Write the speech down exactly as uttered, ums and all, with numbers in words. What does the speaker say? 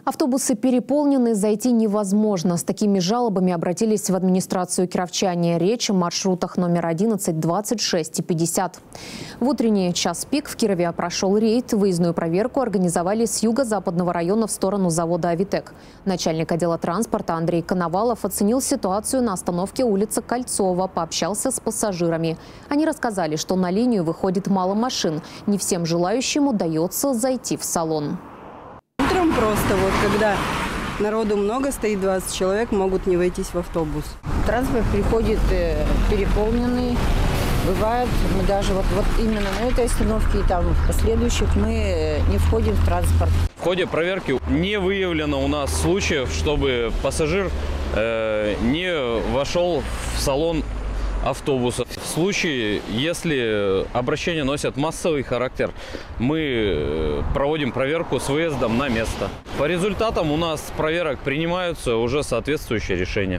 Автобусы переполнены, зайти невозможно. С такими жалобами обратились в администрацию кировчане. Речь о маршрутах номер одиннадцать, двадцать шесть и пятьдесят. В утренний час пик в Кирове прошел рейд. Выездную проверку организовали с юго-западного района в сторону завода «Авитек». Начальник отдела транспорта Андрей Коновалов оценил ситуацию на остановке улицы Кольцова, пообщался с пассажирами. Они рассказали, что на линию выходит мало машин. Не всем желающим удается зайти в салон. Утром просто вот, когда народу много, стоит двадцать человек, могут не войтись в автобус. Транспорт приходит э, переполненный. Бывает, мы даже вот, вот именно на этой остановке и там в последующих мы не входим в транспорт. В ходе проверки не выявлено у нас случаев, чтобы пассажир э, не вошел в салон автобуса. В случае, если обращения носят массовый характер, мы проводим проверку с выездом на место. По результатам у нас проверок принимаются уже соответствующие решения.